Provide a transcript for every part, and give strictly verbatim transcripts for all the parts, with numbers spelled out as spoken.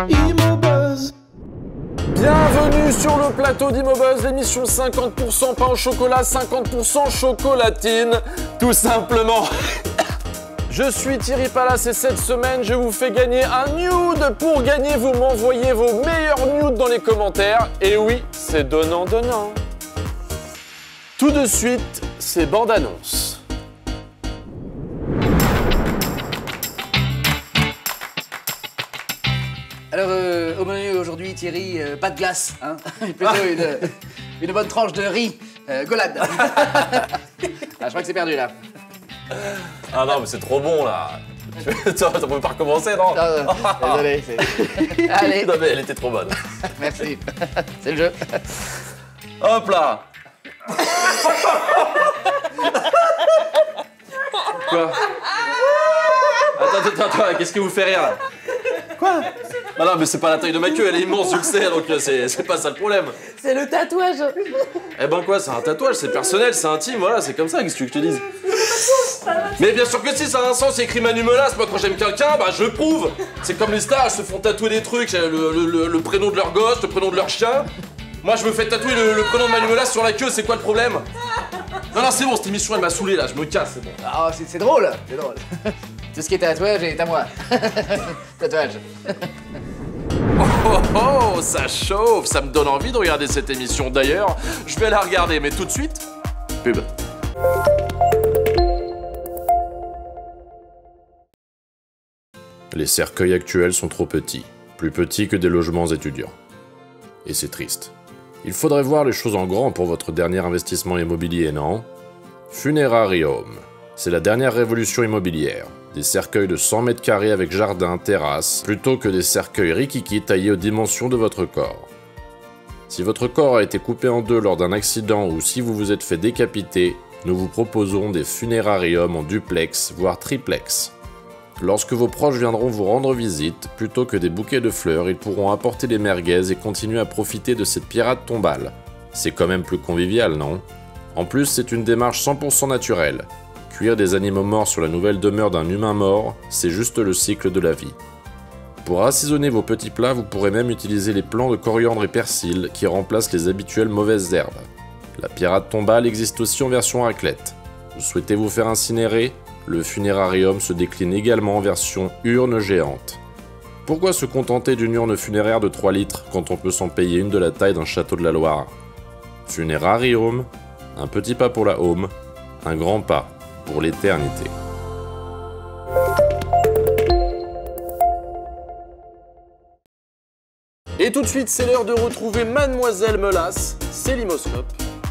Imobuzz. Bienvenue sur le plateau d'Imobuzz, l'émission cinquante pour cent pain au chocolat, cinquante pour cent chocolatine, tout simplement. Je suis Thierry Palas et cette semaine, je vous fais gagner un nude. Pour gagner, vous m'envoyez vos meilleurs nudes dans les commentaires. Et oui, c'est donnant-donnant. Tout de suite, c'est bande-annonce. Alors, euh, au menu aujourd'hui, Thierry, euh, pas de glace, hein. Plutôt une, une bonne tranche de riz, euh, Golade. Ah, je crois que c'est perdu, là. Ah non, mais c'est trop bon, là. T'en peux pas recommencer, non? Non, non, désolé, c'est... Allez. Non, mais elle était trop bonne. Merci. C'est le jeu. Hop là. Quoi? Attends, attends, attends, qu'est-ce qui vous fait rire, là? Quoi? Ah non, mais c'est pas la taille de ma queue, elle est immense, je le sais, donc c'est pas ça le problème. C'est le tatouage. Eh ben quoi, c'est un tatouage, c'est personnel, c'est intime, voilà, c'est comme ça, qu'est-ce que tu veux que je te dise? Mais bien sûr que si, ça a un sens, c'est écrit Manu Melas, moi quand j'aime quelqu'un, bah je le prouve. C'est comme les stars, elles se font tatouer des trucs, le, le, le, le prénom de leur gosse, le prénom de leur chien. Moi je me fais tatouer le, le prénom de Manu Melas sur la queue, c'est quoi le problème? Non, non, c'est bon, cette émission elle m'a saoulé là, je me casse, c'est bon. Ah, oh, c'est drôle, c'est drôle. Tout ce qui est tatouage est à moi. Tatouage. Oh oh oh, ça chauffe, ça me donne envie de regarder cette émission. D'ailleurs, je vais la regarder, mais tout de suite, pub. Les cercueils actuels sont trop petits, plus petits que des logements étudiants. Et c'est triste. Il faudrait voir les choses en grand pour votre dernier investissement immobilier, non? Funérarium. C'est la dernière révolution immobilière. Des cercueils de cent mètres carrés avec jardin, terrasse, plutôt que des cercueils rikiki taillés aux dimensions de votre corps. Si votre corps a été coupé en deux lors d'un accident ou si vous vous êtes fait décapiter, nous vous proposons des funérariums en duplex, voire triplex. Lorsque vos proches viendront vous rendre visite, plutôt que des bouquets de fleurs, ils pourront apporter des merguez et continuer à profiter de cette pirate tombale. C'est quand même plus convivial, non? En plus, c'est une démarche cent pour cent naturelle. Cuire des animaux morts sur la nouvelle demeure d'un humain mort, c'est juste le cycle de la vie. Pour assaisonner vos petits plats, vous pourrez même utiliser les plants de coriandre et persil qui remplacent les habituelles mauvaises herbes. La pirate tombale existe aussi en version raclette. Vous souhaitez vous faire incinérer? Le funérarium se décline également en version urne géante. Pourquoi se contenter d'une urne funéraire de trois litres quand on peut s'en payer une de la taille d'un château de la Loire? Funérarium, un petit pas pour la home, un grand pas pour l'éternité. Et tout de suite, c'est l'heure de retrouver Mademoiselle Melas, c'est l'Imoscope.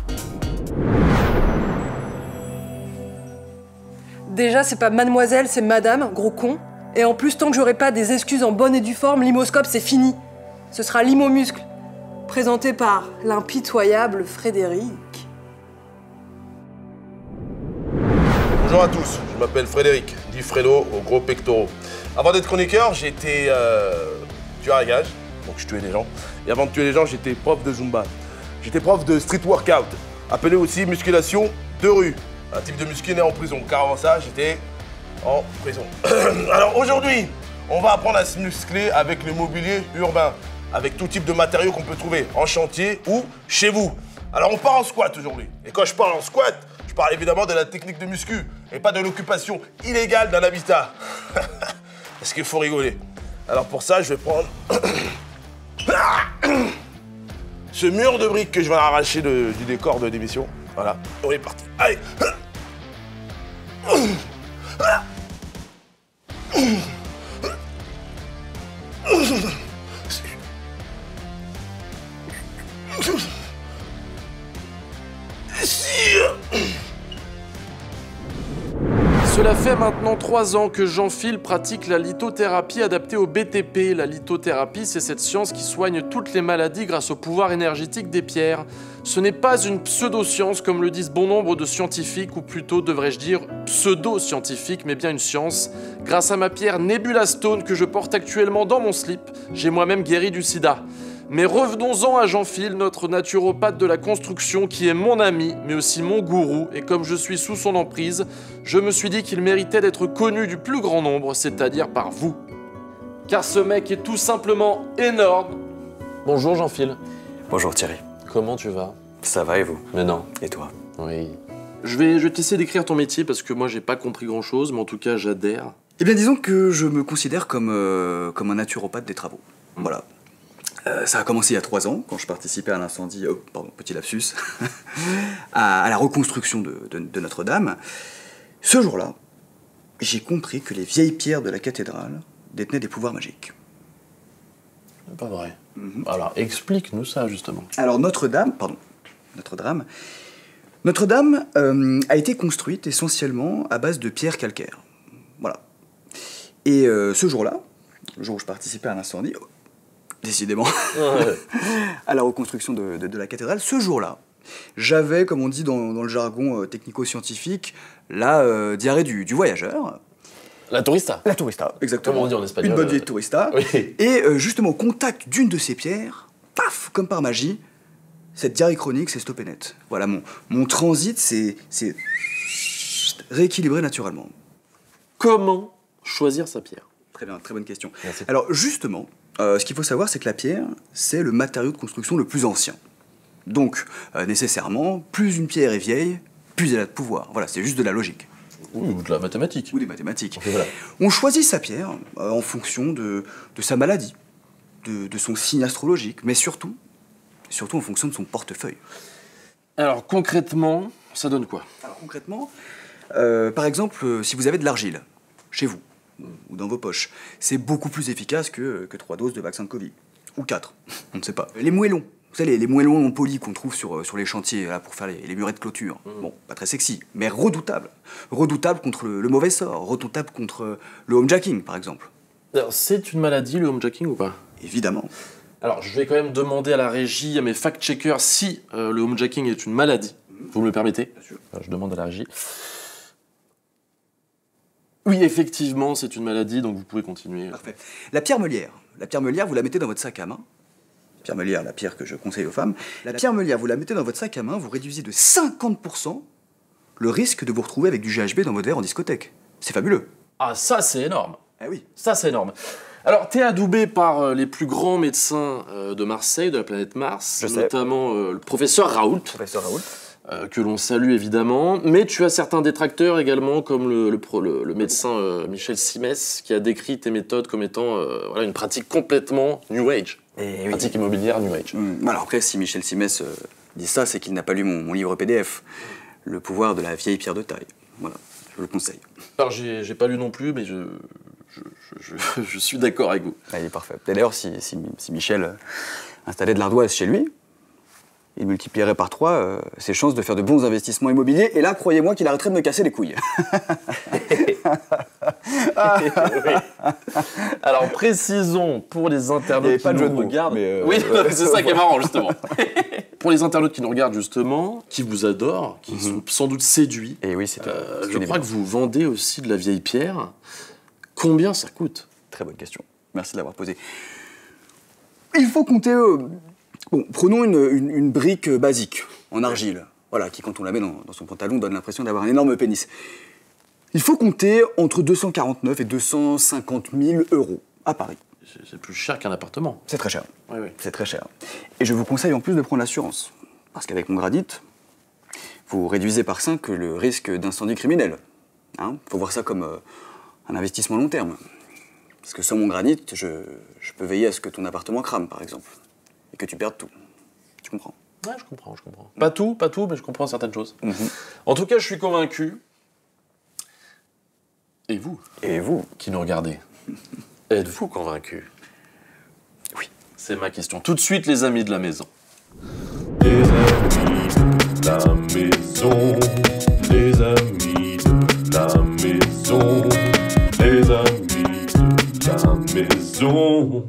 Déjà, c'est pas mademoiselle, c'est madame, gros con. Et en plus, tant que j'aurai pas des excuses en bonne et due forme, l'imoscope, c'est fini. Ce sera l'imomuscle, présenté par l'impitoyable Frédéric. Bonjour à tous, je m'appelle Frédéric, dit Fredo aux gros pectoraux. Avant d'être chroniqueur, j'étais euh, tueur à gages, donc je tuais des gens. Et avant de tuer les gens, j'étais prof de Zumba. J'étais prof de street workout, appelé aussi musculation de rue. Un type de muscu né en prison, car avant ça, j'étais en prison. Alors aujourd'hui, on va apprendre à se muscler avec le mobilier urbain, avec tout type de matériaux qu'on peut trouver en chantier ou chez vous. Alors on part en squat aujourd'hui. Et quand je parle en squat, je parle évidemment de la technique de muscu et pas de l'occupation illégale d'un habitat. Parce qu'il faut rigoler. Alors pour ça, je vais prendre ce mur de briques que je vais arracher de, du décor de l'émission. Voilà, on est parti. Allez. Cela fait maintenant trois ans que Jean-Phil pratique la lithothérapie adaptée au B T P. La lithothérapie, c'est cette science qui soigne toutes les maladies grâce au pouvoir énergétique des pierres. Ce n'est pas une pseudo-science comme le disent bon nombre de scientifiques, ou plutôt devrais-je dire pseudo-scientifique, mais bien une science. Grâce à ma pierre Nebula Stone que je porte actuellement dans mon slip, j'ai moi-même guéri du sida. Mais revenons-en à Jean-Phil, notre naturopathe de la construction qui est mon ami, mais aussi mon gourou, et comme je suis sous son emprise, je me suis dit qu'il méritait d'être connu du plus grand nombre, c'est-à-dire par vous. car ce mec est tout simplement énorme. Bonjour Jean-Phil. Bonjour Thierry. Comment tu vas? Ça va et vous? Mais non. Et toi? Oui. Je vais, je vais t'essayer d'écrire ton métier parce que moi j'ai pas compris grand chose, mais en tout cas j'adhère. Eh bien disons que je me considère comme, euh, comme un naturopathe des travaux. Mmh. Voilà. Euh, ça a commencé il y a trois ans, quand je participais à l'incendie, oh, pardon, petit lapsus, à, à la reconstruction de, de, de Notre-Dame. Ce jour-là, j'ai compris que les vieilles pierres de la cathédrale détenaient des pouvoirs magiques. C'est pas vrai. Mmh. Alors explique-nous ça justement. Alors Notre-Dame, pardon, Notre-Dame, Notre-Dame euh, a été construite essentiellement à base de pierres calcaires. Voilà. Et euh, ce jour-là, le jour où je participais à l'incendie, oh, décidément, ouais. à la reconstruction de, de, de la cathédrale, ce jour-là, j'avais, comme on dit dans, dans le jargon euh, technico-scientifique, la euh, diarrhée du, du voyageur. La tourista. La tourista, exactement. Comme on dit en espagnol. Une bonne vieille tourista. Oui. Et euh, justement, au contact d'une de ces pierres, paf, comme par magie, cette diarrhée chronique s'est stoppée net. Voilà, mon, mon transit s'est rééquilibré naturellement. Comment choisir sa pierre? Très bien, très bonne question. Merci. Alors justement, euh, ce qu'il faut savoir, c'est que la pierre, c'est le matériau de construction le plus ancien. Donc, euh, nécessairement, plus une pierre est vieille, plus elle a de pouvoir. Voilà, c'est juste de la logique. Ou de la mathématique. Ou des mathématiques. Okay, voilà. On choisit sa pierre euh, en fonction de, de sa maladie, de, de son signe astrologique, mais surtout, surtout en fonction de son portefeuille. Alors concrètement, ça donne quoi? Alors concrètement, euh, par exemple, euh, si vous avez de l'argile, chez vous, ou dans vos poches, c'est beaucoup plus efficace que, que trois doses de vaccin de Covid. Ou quatre, on ne sait pas. Les moellons, vous savez, les, les moellons en poly qu'on trouve sur, sur les chantiers là, pour faire les, les murets de clôture. Mmh. Bon, pas très sexy, mais redoutable. Redoutable contre le, le mauvais sort, redoutable contre le homejacking, par exemple. Alors, c'est une maladie, le homejacking, ou pas? Évidemment. Alors, je vais quand même demander à la régie, à mes fact-checkers, si euh, le homejacking est une maladie. Mmh. Vous me le permettez? Bien sûr. Alors, je demande à la régie. Oui, effectivement, c'est une maladie, donc vous pouvez continuer. Parfait. La pierre meulière. La pierre meulière, vous la mettez dans votre sac à main. Pierre meulière, la pierre que je conseille aux femmes. La pierre meulière, vous la mettez dans votre sac à main, vous réduisez de cinquante pour cent le risque de vous retrouver avec du G H B dans votre verre en discothèque. C'est fabuleux. Ah, ça, c'est énorme. Eh oui. Ça, c'est énorme. Alors, t'es adoubé par euh, les plus grands médecins euh, de Marseille, de la planète Mars, Je sais. notamment euh, le professeur Raoult. Professeur Raoult. Euh, que l'on salue évidemment, mais tu as certains détracteurs également, comme le, le, pro, le, le médecin euh, Michel Simès, qui a décrit tes méthodes comme étant euh, voilà, une pratique complètement New Age. Et pratique oui. immobilière New Age. Mmh. Alors après, si Michel Simès euh, dit ça, c'est qu'il n'a pas lu mon, mon livre P D F, Le pouvoir de la vieille pierre de taille. Voilà, je vous le conseille. Alors j'ai, j'ai pas lu non plus, mais je, je, je, je, je suis d'accord avec vous. Ah, il est parfait. Et d'ailleurs, si, si, si Michel euh, installait de l'ardoise chez lui, il multiplierait par trois euh, ses chances de faire de bons investissements immobiliers. Et là, croyez-moi qu'il arrêterait de me casser les couilles. Oui. Alors précisons pour les internautes qui pas de jeu nous de mots, regardent. mais euh, oui, euh, c'est ça qui est marrant justement. Pour les internautes qui nous regardent justement, qui vous adorent, qui Mm-hmm. sont sans doute séduits. Et oui, c'est. Euh, c'est je une crois que évidence. vous vendez aussi de la vieille pierre. Combien ça coûte? Très bonne question. Merci de l'avoir posée. Il faut compter. Euh, bon, prenons une, une, une brique basique en argile. Voilà, qui quand on la met dans, dans son pantalon donne l'impression d'avoir un énorme pénis. Il faut compter entre deux cent quarante-neuf et deux cent cinquante mille euros à Paris. C'est, c'est plus cher qu'un appartement. C'est très cher. Oui, oui. C'est très cher. Et je vous conseille en plus de prendre l'assurance. Parce qu'avec mon gradit, vous réduisez par cinq le risque d'incendie criminel. Hein, faut voir ça comme euh, un investissement long terme. Parce que sans mon granit, je, je peux veiller à ce que ton appartement crame, par exemple. Et que tu perdes tout. Tu comprends? Ouais, je comprends, je comprends. Pas tout, pas tout, mais je comprends certaines choses. Mm-hmm. En tout cas, je suis convaincu. Et vous, Et vous? qui nous regardez, êtes-vous convaincus? Oui. C'est ma question. Tout de suite, les amis de la maison. Les amis de la maison, les amis de la maison, les amis de la maison.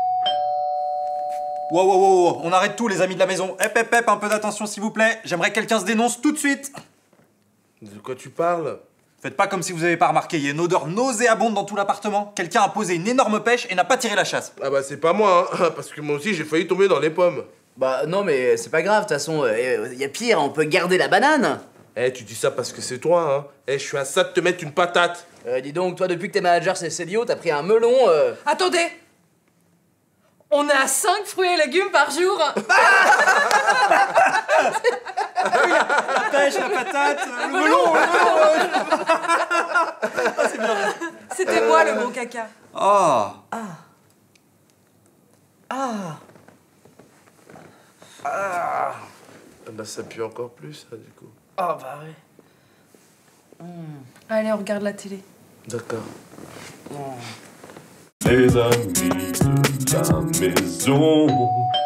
Wow, wow, wow, wow, on arrête tout les amis de la maison. Hep, hep, hep, un peu d'attention s'il vous plaît. J'aimerais que quelqu'un se dénonce tout de suite. De quoi tu parles? Faites pas comme si vous avez pas remarqué, il y a une odeur nauséabonde dans tout l'appartement. Quelqu'un a posé une énorme pêche et n'a pas tiré la chasse. Ah bah c'est pas moi, hein, parce que moi aussi j'ai failli tomber dans les pommes. Bah non mais c'est pas grave, de toute façon, il y a pire, on peut garder la banane. Eh, tu dis ça parce que c'est toi, hein. Eh, je suis à ça de te mettre une patate. Euh, dis donc, toi, depuis que t'es manager chez Célio, t'as pris un melon. Euh... Attendez! On est à cinq fruits et légumes par jour! La pêche, la patate, le melon, le melon. Ah, c'est bien. C'était moi le gros caca. Oh. Ah. Ah. Ah. Bah, ça pue encore plus, ça, du coup. Oh, bah oui. Allez, on regarde la télé. D'accord. Les amis de la maison.